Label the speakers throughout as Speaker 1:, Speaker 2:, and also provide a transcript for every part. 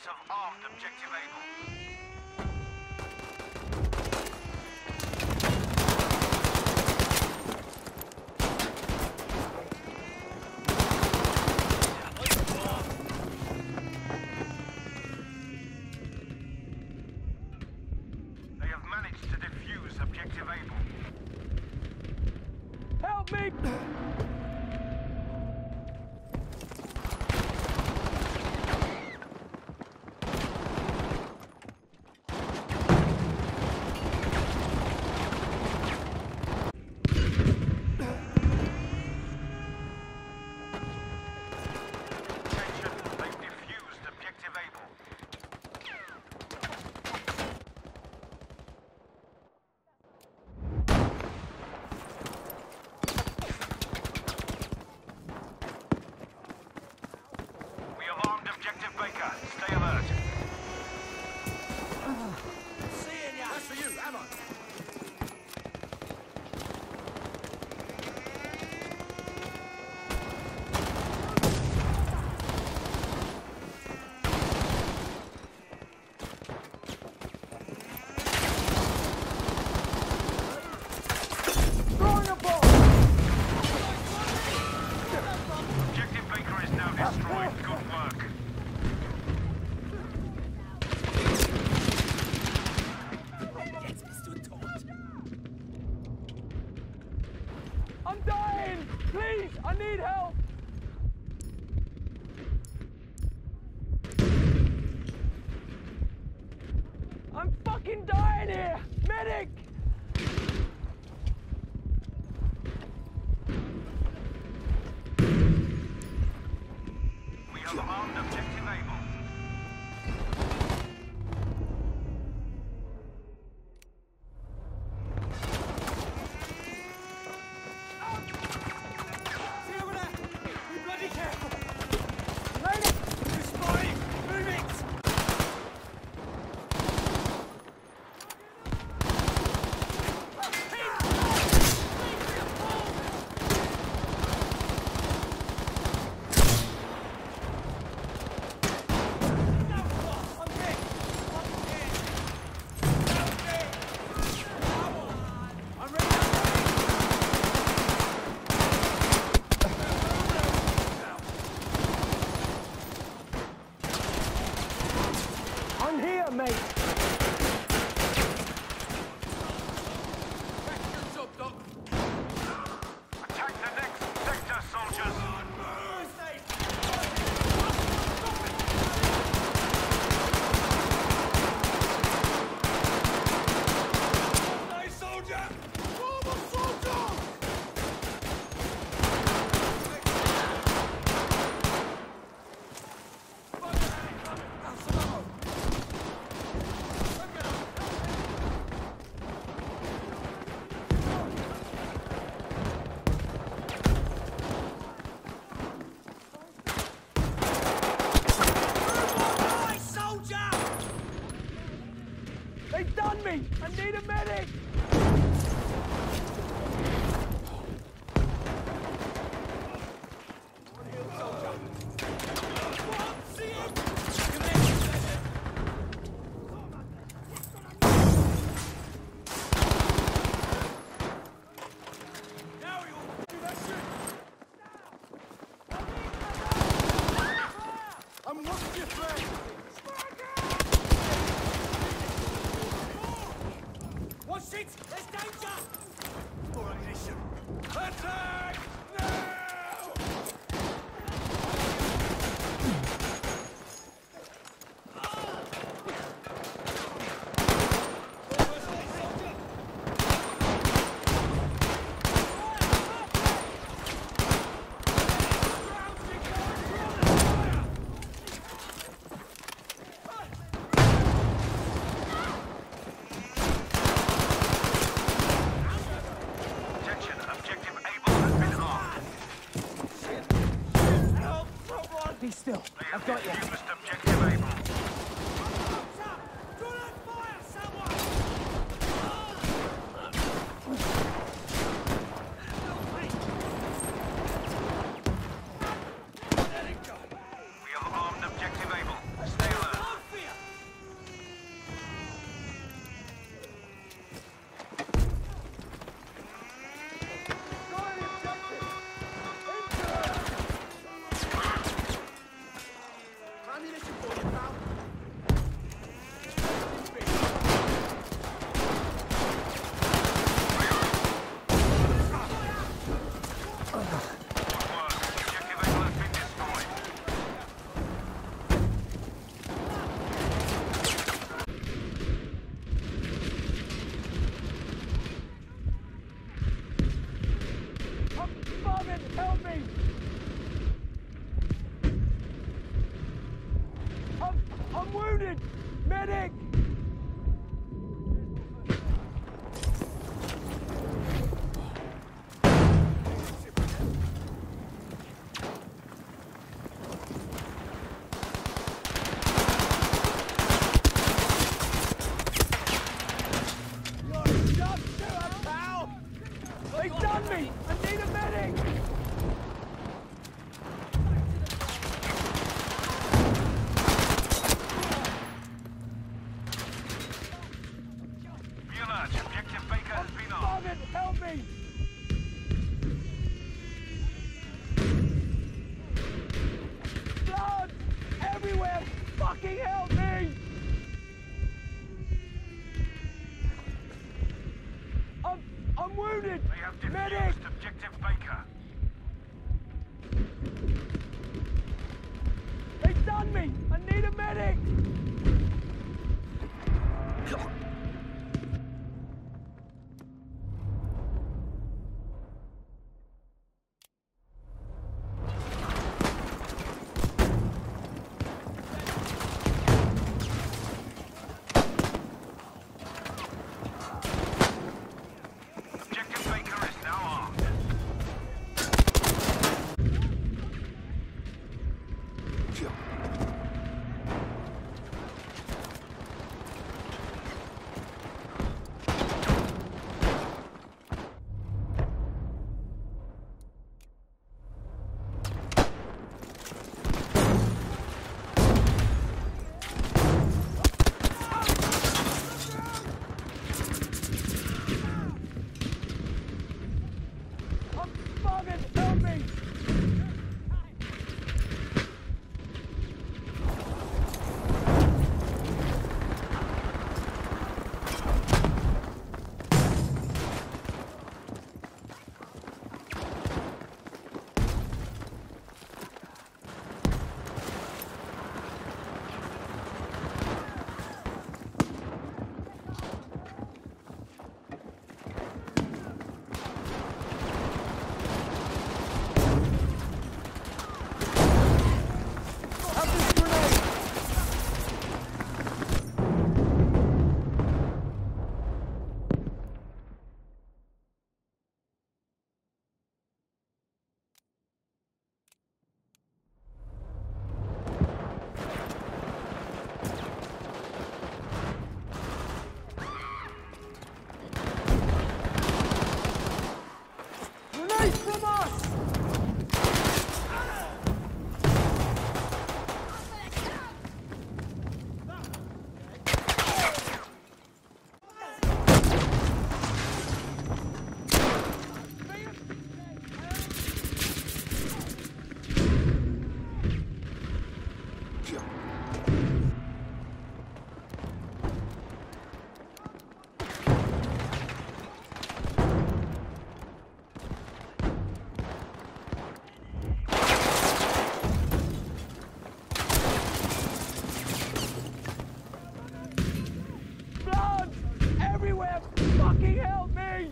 Speaker 1: have armed objective Able. They have managed to defuse objective Able.
Speaker 2: Help me! Objective Baker, stay alert.
Speaker 3: Seeing ya! That's for you, ammo!
Speaker 2: Throwing a bomb!
Speaker 1: Objective Baker is now destroyed. Good work.
Speaker 2: I'm dying! Please, I need help! I'm fucking dying here! Medic!
Speaker 1: We have armed objective Able.
Speaker 2: I'm here, mate!
Speaker 1: Attack the next sector, soldiers.
Speaker 2: They done me! I need a medic!
Speaker 3: I'm watching your friend! Watch it! There's danger! More ammunition! Attack! Now!
Speaker 1: Attention, objective Able has been armed.
Speaker 2: Be still.
Speaker 1: They
Speaker 2: I've
Speaker 1: have
Speaker 2: got you.
Speaker 1: defused objective Able.
Speaker 3: Do not fire, someone!
Speaker 1: We have armed objective Able. Stay alert.
Speaker 2: I'm wounded! Medic! They done me! I need a medic!
Speaker 1: Be alert. Objective Baker has been on.
Speaker 2: Marvin, help me! Blood! Everywhere! Fucking help me! I'm wounded!
Speaker 1: They have
Speaker 2: Medic!
Speaker 1: defused Objective Baker.
Speaker 2: They done me! I need a medic!
Speaker 1: Objective Baker is now armed.
Speaker 2: Marvin, help me! Have this grenade! Grenade from us! Blood! Everywhere! Fucking help me!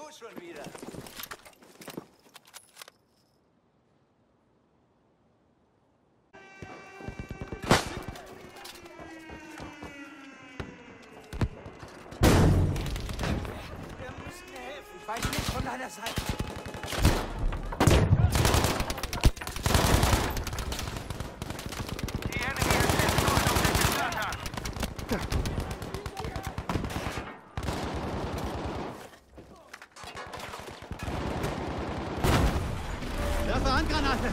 Speaker 3: du schon wieder? Wir müssen dir helfen. Ich weiß nicht von deiner Seite.
Speaker 1: The enemy has destroyed objective Delta.
Speaker 4: Werfe Handgranate!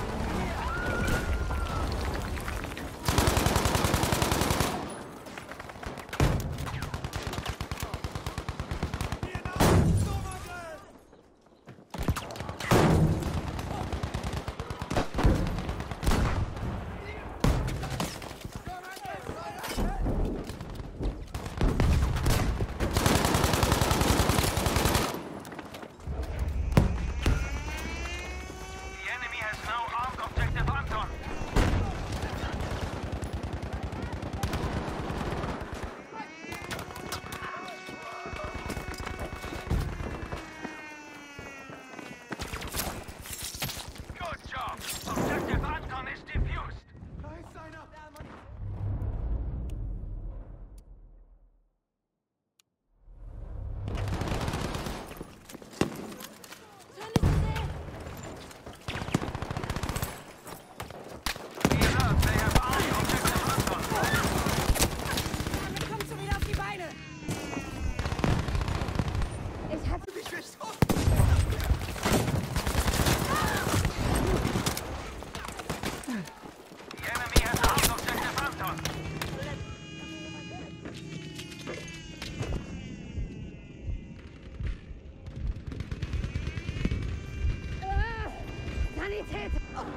Speaker 1: The enemy has now armed objective Anton. Good job. Objective Anton is defused. Be alert, they have armed objective Anton.
Speaker 5: Damit kommst du wieder auf die Beine. Ich hatte mich geschossen.
Speaker 1: The enemy has armed objective Anton.
Speaker 5: Sanität.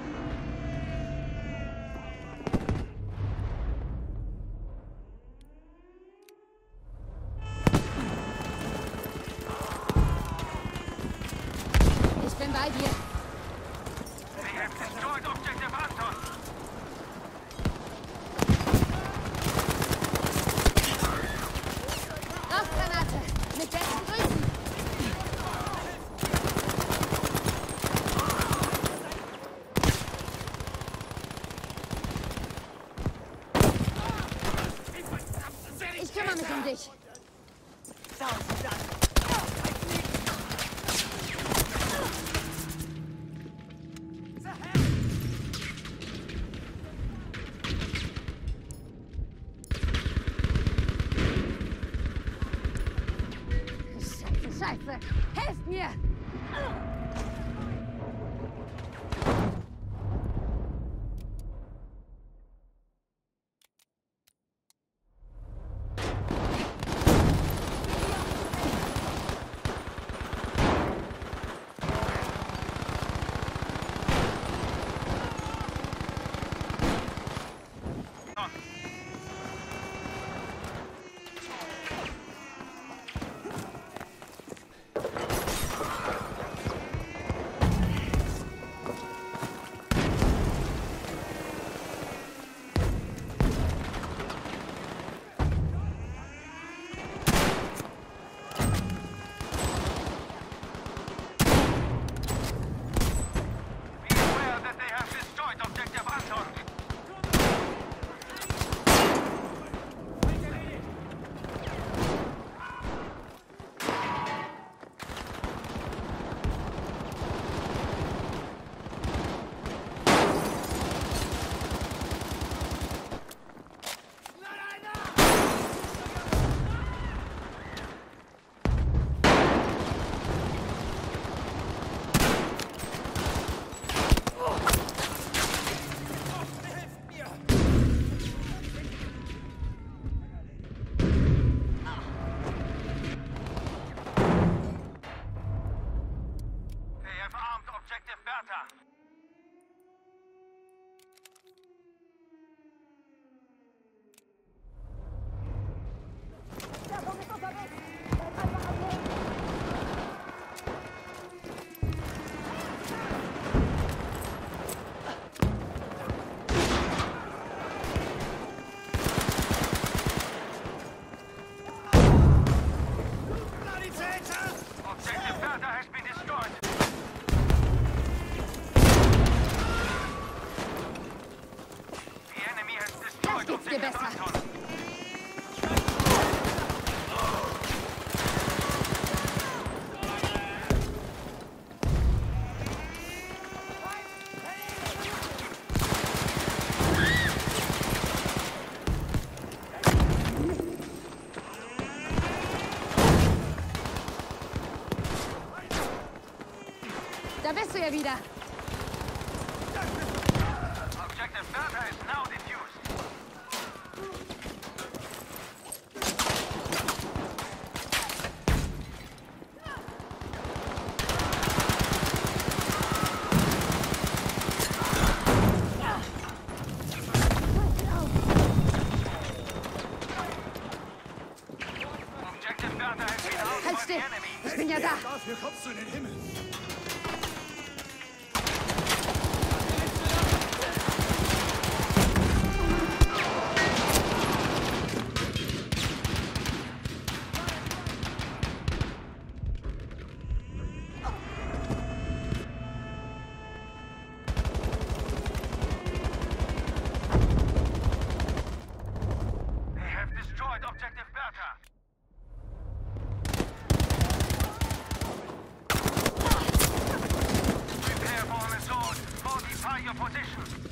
Speaker 5: Ich bin bei dir.
Speaker 1: They have destroyed objective Anton.
Speaker 5: Rauchgranate. Mit besten Grüßen. Ich kümmere mich um dich. Scheiße, Scheiße. Helft mir! du ja wieder.
Speaker 1: Objective Bertha is now defused. Objective Bertha has been held
Speaker 5: Halt
Speaker 1: by the
Speaker 5: still.
Speaker 1: enemy.
Speaker 5: Ich bin ja da.
Speaker 4: Dafür kommst du in den Himmel.
Speaker 1: They have destroyed Objective Bertha. Prepare for an assault. Fortify your position.